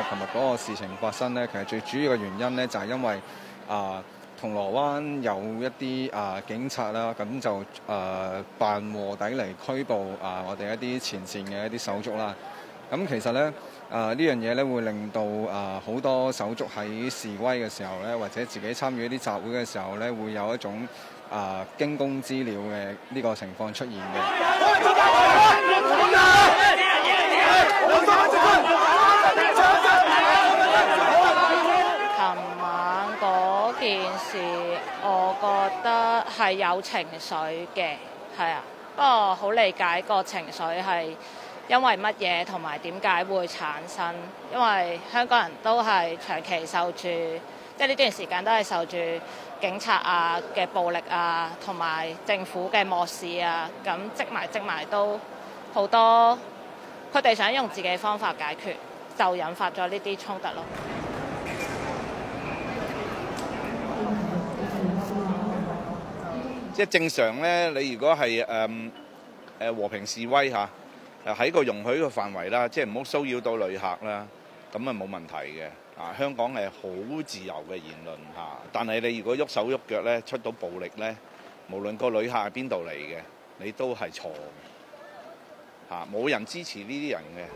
琴日嗰個事情發生咧，其實最主要嘅原因咧就係因為銅鑼灣有一啲警察啦，咁就扮卧底嚟拘捕我哋一啲前線嘅一啲手足啦。咁其實咧呢樣嘢咧會令到好多手足喺示威嘅時候咧，或者自己參與一啲集會嘅時候咧，會有一種驚弓之鳥嘅呢個情況出現嘅。 琴晚嗰件事，我覺得係有情緒嘅，係啊，不過好理解個情緒係因為乜嘢同埋點解會產生，因為香港人都係長期受住，即係呢段時間都係受住警察嘅暴力同埋政府嘅漠視咁積埋都好多，佢哋想用自己方法解決，就引發咗呢啲衝突咯。 即係正常咧，你如果係和平示威嚇，喺個容許嘅範圍啦，即係唔好騷擾到旅客啦，咁啊冇問題嘅。香港係好自由嘅言論嚇，但係你如果喐手喐腳咧，出到暴力咧，無論個旅客係邊度嚟嘅，你都係錯嚇，冇人支持呢啲人嘅。